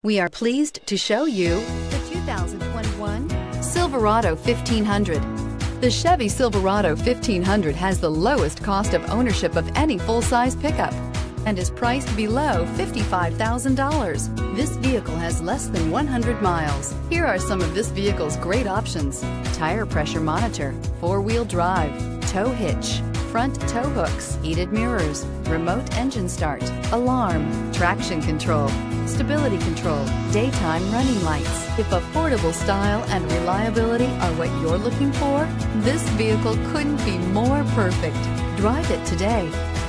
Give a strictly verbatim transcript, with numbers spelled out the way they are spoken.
We are pleased to show you the two thousand twenty-one Silverado fifteen hundred. The Chevy Silverado fifteen hundred has the lowest cost of ownership of any full-size pickup and is priced below fifty-five thousand dollars. This vehicle has less than one hundred miles. Here are some of this vehicle's great options: tire pressure monitor, four-wheel drive, tow hitch, front tow hooks, heated mirrors, remote engine start, alarm, traction control, stability control, daytime running lights. If affordable style and reliability are what you're looking for, this vehicle couldn't be more perfect. Drive it today.